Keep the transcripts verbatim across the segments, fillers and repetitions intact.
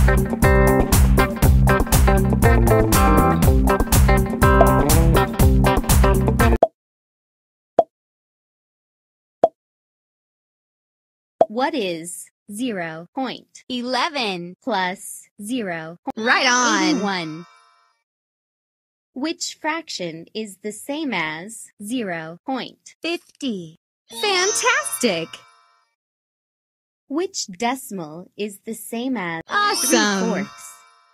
What is zero point eleven plus zero? Right on. eighty-one. Which fraction is the same as zero point fifty? Fantastic. Which decimal is the same as Awesome. three-fourths?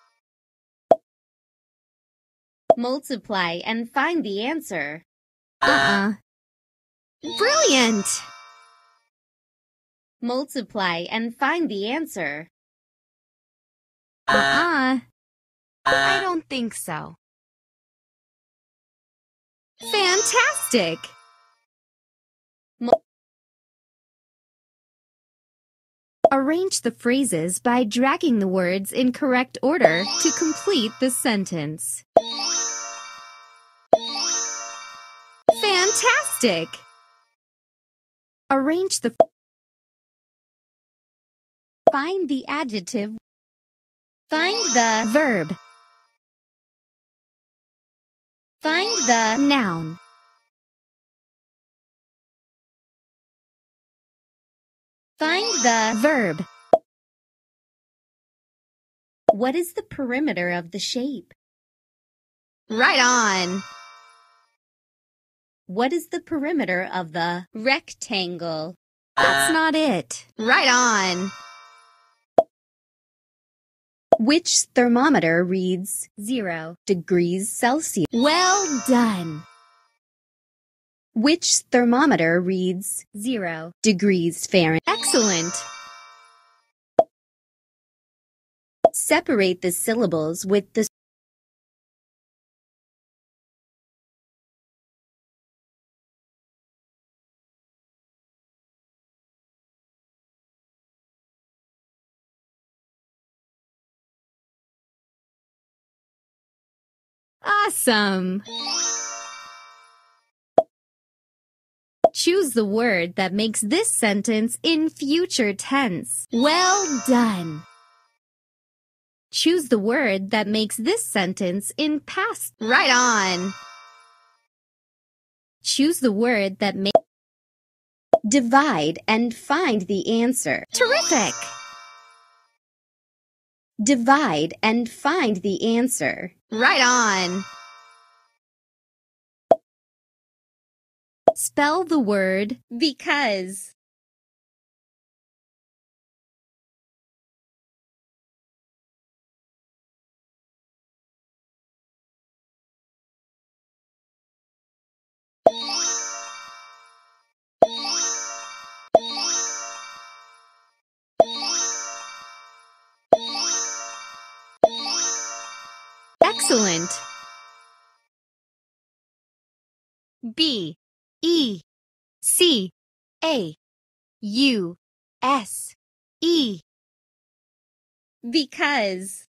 Multiply and find the answer. Uh-uh. Brilliant. Multiply and find the answer. Uh-uh. I don't think so. Fantastic. Arrange the phrases by dragging the words in correct order to complete the sentence. Fantastic. Arrange the Find the adjective. Find the verb. Find the Noun. Find the Verb. What is the perimeter of the shape? Right on. What is the perimeter of the rectangle? That's not it. Right on. Which thermometer reads zero degrees Celsius? Well done. Which thermometer reads zero degrees Fahrenheit? Excellent. Separate the syllables with the Awesome. Choose the word that makes this sentence in future tense. Well done. Choose the word that makes this sentence in past. Right on. Choose the word that makes. divide and find the answer. Terrific. Divide and find the answer. Right on. Spell the word Because. excellent. B E C A U S E Because.